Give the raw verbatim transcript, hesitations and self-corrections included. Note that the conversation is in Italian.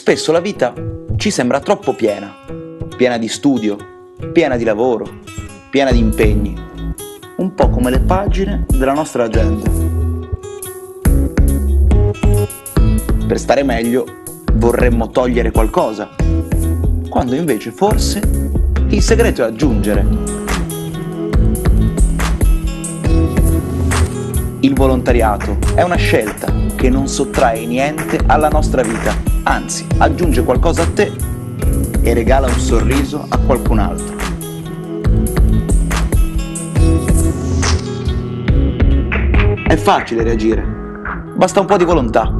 Spesso la vita ci sembra troppo piena, piena di studio, piena di lavoro, piena di impegni, un po' come le pagine della nostra agenda. Per stare meglio vorremmo togliere qualcosa, quando invece forse il segreto è aggiungere. Il volontariato è una scelta che non sottrae niente alla nostra vita, anzi aggiunge qualcosa a te e regala un sorriso a qualcun altro. È facile reagire, basta un po' di volontà.